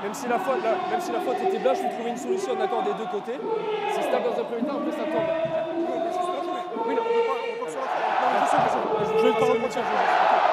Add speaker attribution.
Speaker 1: même si la faute était blanche, il faut trouver une solution d'accord des deux côtés. Si ça tape dans un premier temps, après ça tombe.
Speaker 2: Oui, non, on peut pas sur la fin. Non, je sais. Je vais le faire remonter.